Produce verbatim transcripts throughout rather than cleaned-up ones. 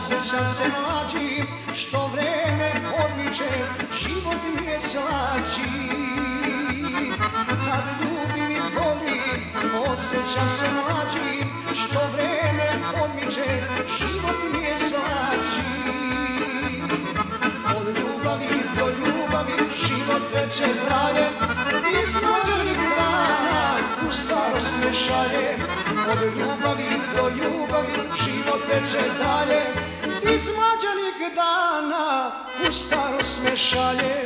osjećam se mlađim, što vreme odmiče, život mi je slađi. Kad ljubim i volim, osjećam se mlađim, što vreme odmiče, život mi je slađi. Od ljubavi do ljubavi, život teče dalje, iz mlađih dana u starost me šalje. Od ljubavi do ljubavi, život teče dalje, iz mlađih dana u starost me šalje.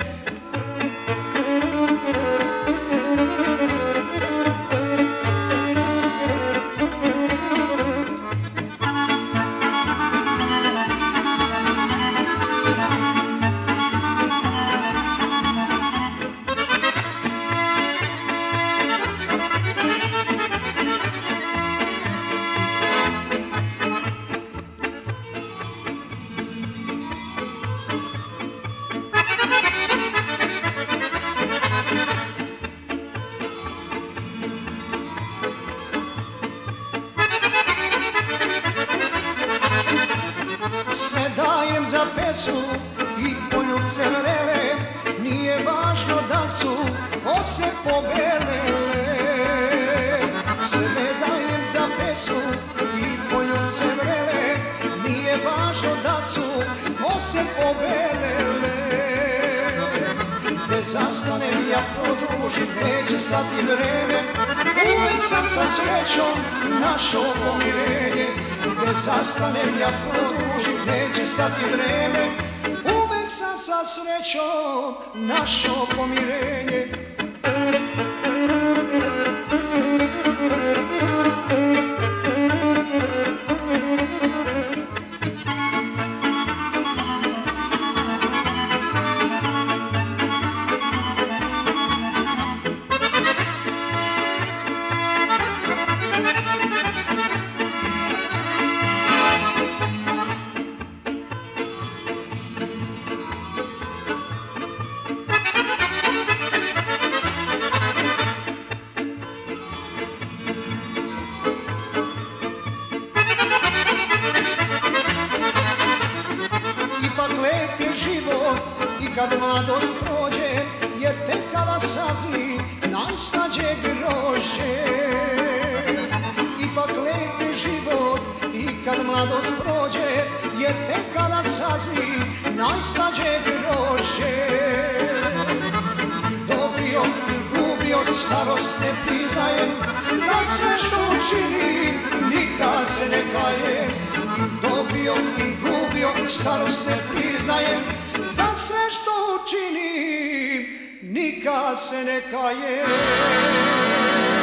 Sve dajem za pesmu i poljubce vrele, nije važno da su kose pobelele. Sve dajem za pesmu i poljubce vrele, nije važno da su kose pobelele. Gde zastanem ja podružim, neće stati vreme, uvek sam sa srećom našao pomirenje. Gde zastanem ja podružim, neće stati vreme, uvek sam sa srećom našao pomirenje. Ipak lep je život i kad mladost prođe, jer tek kada sazri najslađe grožđe. Ipak lep je život i kad mladost prođe, jer tek kada sazri najslađe grožđe. I dobio i gubio, starost ne priznajem, za sve što učinim nikad se ne kajem. I dobio i gubio, starost ne priznajem, za sve što učinim nikad se ne kajem.